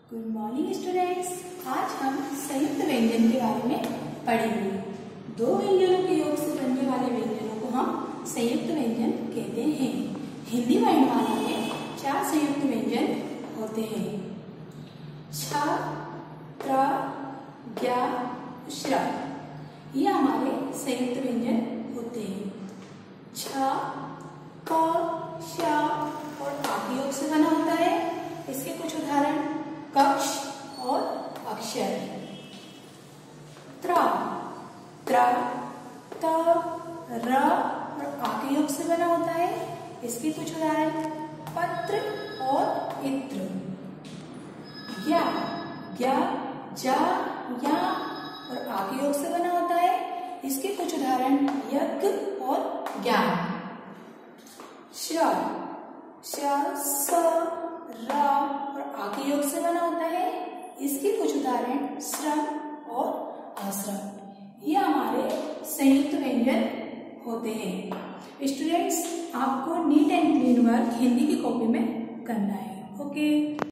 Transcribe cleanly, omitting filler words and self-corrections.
Good morning students. आज हम संयुक्त व्यंजन के बारे में पढ़ेंगे। दो व्यंजनों के योग से बनने वाले व्यंजनों को हम संयुक्त व्यंजन कहते हैं। हिंदी वर्णमाला में 4 संयुक्त व्यंजन होते हैं। छ, त्र, ज्ञ, श्र, ये हमारे संयुक्त व्यंजन होते हैं। छ, क, श और आ के योग से बना होता है। इसके कुछ उदाहरण कक्ष और अक्षर। त्र, त्र, त, र और आ के योग से बना होता है। इसके कुछ उदाहरण पत्र और इत्र। ज्ञ, ज्ञ, ज, या और आ के योग से बना होता है। इसके कुछ उदाहरण यज्ञ और ज्ञान। श्र, स, र और आ के योग से बना होता है। इसके कुछ उदाहरण श्रम और आश्रम। ये हमारे संयुक्त व्यंजन होते हैं। स्टूडेंट्स, आपको neat and clean work Hindi की कॉपी में करना है। ओके।